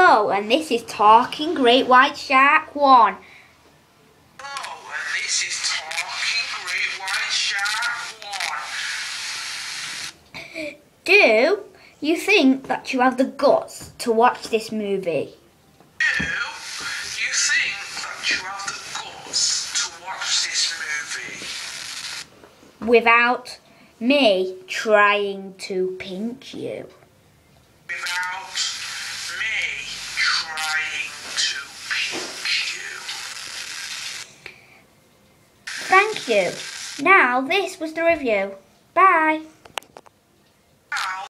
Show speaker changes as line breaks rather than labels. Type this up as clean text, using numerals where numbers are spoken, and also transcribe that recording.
Hello, and this is Talking Great White Shark 1.
Hello, and this is Talking Great White Shark 1.
Do you think that you have the guts to watch this movie?
Do you think that you have the guts to watch this movie?
Without me trying to pinch you.
Without me trying to pinch you.
Thank you. Now, this was the review. Bye.